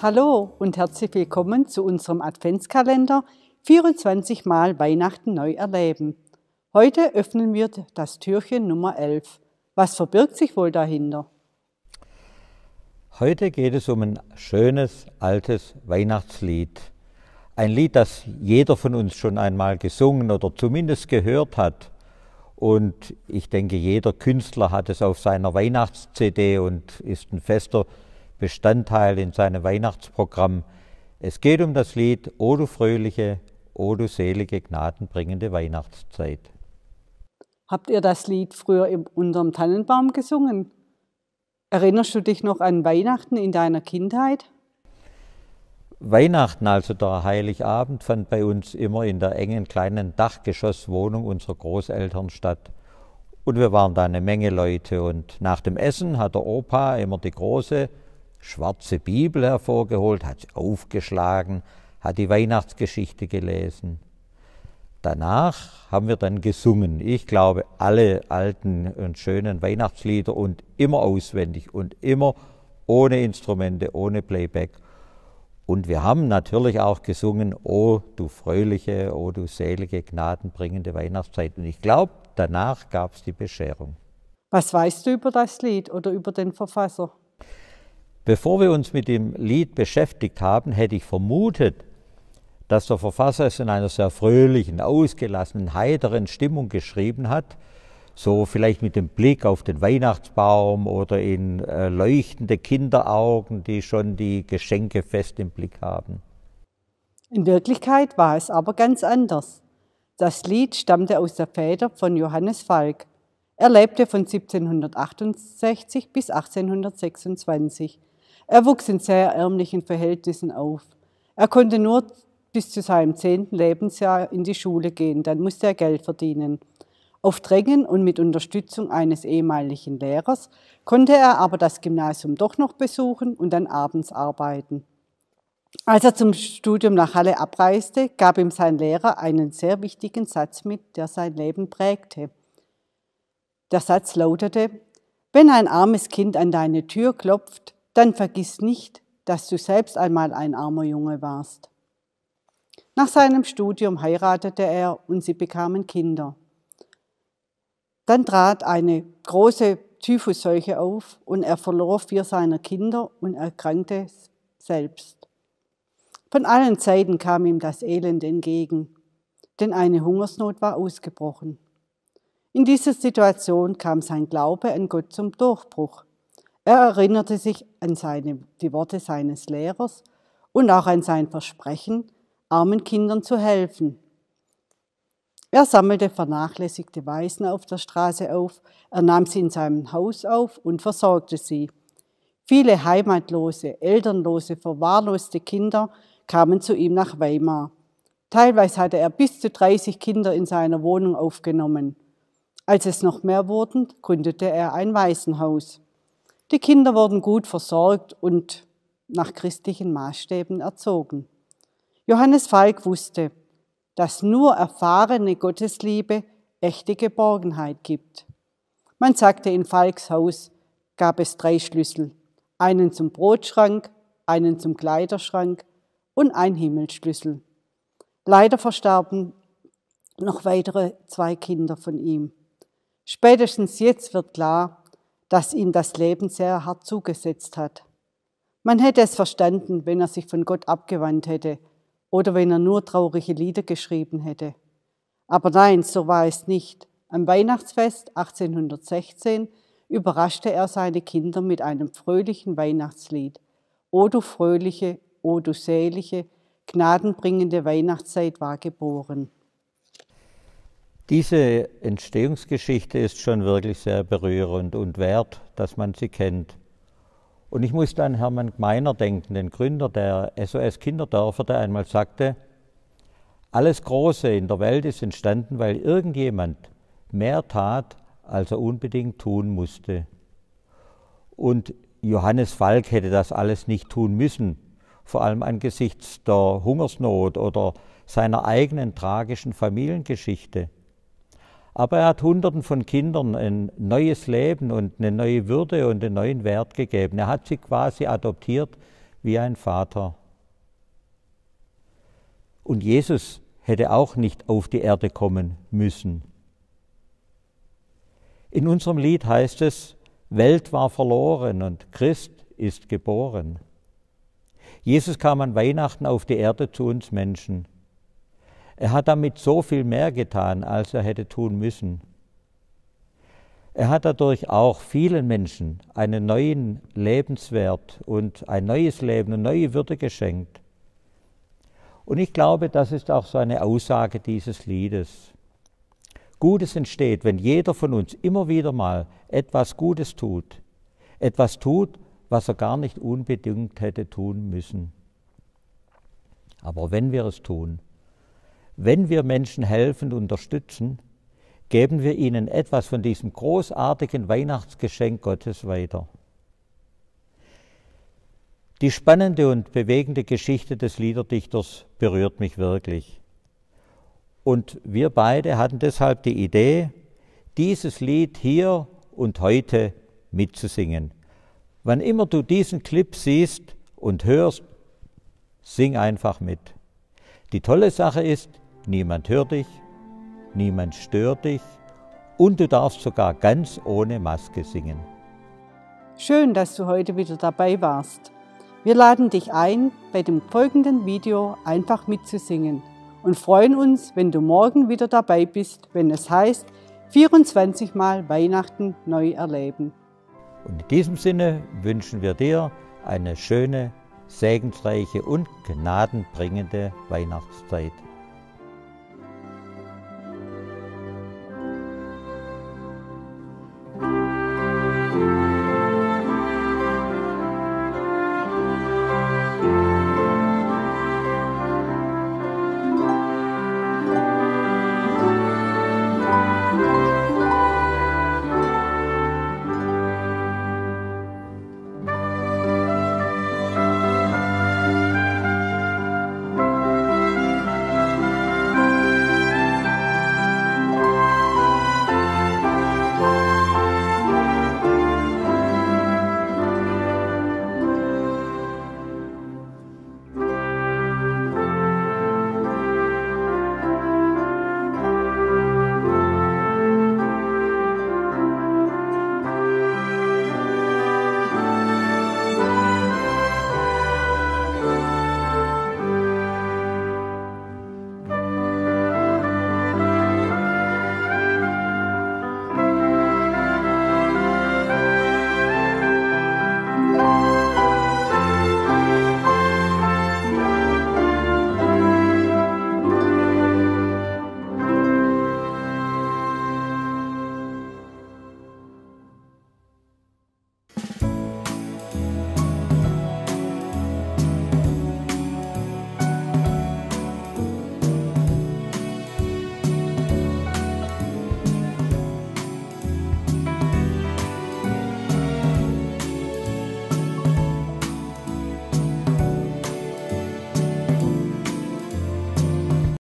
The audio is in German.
Hallo und herzlich willkommen zu unserem Adventskalender 24 Mal Weihnachten neu erleben. Heute öffnen wir das Türchen Nummer 11. Was verbirgt sich wohl dahinter? Heute geht es um ein schönes, altes Weihnachtslied. Ein Lied, das jeder von uns schon einmal gesungen oder zumindest gehört hat. Und ich denke, jeder Künstler hat es auf seiner Weihnachts-CD und ist ein fester Bestandteil in seinem Weihnachtsprogramm. Es geht um das Lied O du fröhliche, o du selige, gnadenbringende Weihnachtszeit. Habt ihr das Lied früher unterm Tannenbaum gesungen? Erinnerst du dich noch an Weihnachten in deiner Kindheit? Weihnachten, also der Heiligabend, fand bei uns immer in der engen kleinen Dachgeschosswohnung unserer Großeltern statt. Und wir waren da eine Menge Leute. Und nach dem Essen hat der Opa immer die große schwarze Bibel hervorgeholt, hat sie aufgeschlagen, hat die Weihnachtsgeschichte gelesen. Danach haben wir dann gesungen. Ich glaube, alle alten und schönen Weihnachtslieder und immer auswendig und immer ohne Instrumente, ohne Playback. Und wir haben natürlich auch gesungen, O du fröhliche, o du selige, gnadenbringende Weihnachtszeit. Und ich glaube, danach gab es die Bescherung. Was weißt du über das Lied oder über den Verfasser? Bevor wir uns mit dem Lied beschäftigt haben, hätte ich vermutet, dass der Verfasser es in einer sehr fröhlichen, ausgelassenen, heiteren Stimmung geschrieben hat, so vielleicht mit dem Blick auf den Weihnachtsbaum oder in leuchtende Kinderaugen, die schon die Geschenke fest im Blick haben. In Wirklichkeit war es aber ganz anders. Das Lied stammte aus der Feder von Johannes Falk. Er lebte von 1768 bis 1826. Er wuchs in sehr ärmlichen Verhältnissen auf. Er konnte nur bis zu seinem 10. Lebensjahr in die Schule gehen, dann musste er Geld verdienen. Auf Drängen und mit Unterstützung eines ehemaligen Lehrers konnte er aber das Gymnasium doch noch besuchen und dann abends arbeiten. Als er zum Studium nach Halle abreiste, gab ihm sein Lehrer einen sehr wichtigen Satz mit, der sein Leben prägte. Der Satz lautete: Wenn ein armes Kind an deine Tür klopft, dann vergiss nicht, dass du selbst einmal ein armer Junge warst. Nach seinem Studium heiratete er und sie bekamen Kinder. Dann trat eine große Typhusseuche auf und er verlor 4 seiner Kinder und erkrankte selbst. Von allen Seiten kam ihm das Elend entgegen, denn eine Hungersnot war ausgebrochen. In dieser Situation kam sein Glaube an Gott zum Durchbruch. Er erinnerte sich an die Worte seines Lehrers und auch an sein Versprechen, armen Kindern zu helfen. Er sammelte vernachlässigte Waisen auf der Straße auf, er nahm sie in seinem Haus auf und versorgte sie. Viele heimatlose, elternlose, verwahrloste Kinder kamen zu ihm nach Weimar. Teilweise hatte er bis zu 30 Kinder in seiner Wohnung aufgenommen. Als es noch mehr wurden, gründete er ein Waisenhaus. Die Kinder wurden gut versorgt und nach christlichen Maßstäben erzogen. Johannes Falk wusste, dass nur erfahrene Gottesliebe echte Geborgenheit gibt. Man sagte, in Falks Haus gab es 3 Schlüssel, einen zum Brotschrank, einen zum Kleiderschrank und einen Himmelsschlüssel. Leider verstarben noch weitere 2 Kinder von ihm. Spätestens jetzt wird klar, dass ihm das Leben sehr hart zugesetzt hat. Man hätte es verstanden, wenn er sich von Gott abgewandt hätte oder wenn er nur traurige Lieder geschrieben hätte. Aber nein, so war es nicht. Am Weihnachtsfest 1816 überraschte er seine Kinder mit einem fröhlichen Weihnachtslied. O du fröhliche, o du selige, gnadenbringende Weihnachtszeit war geboren. Diese Entstehungsgeschichte ist schon wirklich sehr berührend und wert, dass man sie kennt. Und ich musste an Hermann Gmeiner denken, den Gründer der SOS Kinderdörfer, der einmal sagte: Alles Große in der Welt ist entstanden, weil irgendjemand mehr tat, als er unbedingt tun musste. Und Johannes Falk hätte das alles nicht tun müssen, vor allem angesichts der Hungersnot oder seiner eigenen tragischen Familiengeschichte. Aber er hat Hunderten von Kindern ein neues Leben und eine neue Würde und einen neuen Wert gegeben. Er hat sie quasi adoptiert wie ein Vater. Und Jesus hätte auch nicht auf die Erde kommen müssen. In unserem Lied heißt es, Welt war verloren und Christ ist geboren. Jesus kam an Weihnachten auf die Erde zu uns Menschen. Er hat damit so viel mehr getan, als er hätte tun müssen. Er hat dadurch auch vielen Menschen einen neuen Lebenswert und ein neues Leben und neue Würde geschenkt. Und ich glaube, das ist auch so eine Aussage dieses Liedes. Gutes entsteht, wenn jeder von uns immer wieder mal etwas Gutes tut. Etwas tut, was er gar nicht unbedingt hätte tun müssen. Aber wenn wir es tun, wenn wir Menschen helfen und unterstützen, geben wir ihnen etwas von diesem großartigen Weihnachtsgeschenk Gottes weiter. Die spannende und bewegende Geschichte des Liederdichters berührt mich wirklich. Und wir beide hatten deshalb die Idee, dieses Lied hier und heute mitzusingen. Wann immer du diesen Clip siehst und hörst, sing einfach mit. Die tolle Sache ist, niemand hört dich, niemand stört dich und du darfst sogar ganz ohne Maske singen. Schön, dass du heute wieder dabei warst. Wir laden dich ein, bei dem folgenden Video einfach mitzusingen und freuen uns, wenn du morgen wieder dabei bist, wenn es heißt, 24 Mal Weihnachten neu erleben. Und in diesem Sinne wünschen wir dir eine schöne, segensreiche und gnadenbringende Weihnachtszeit.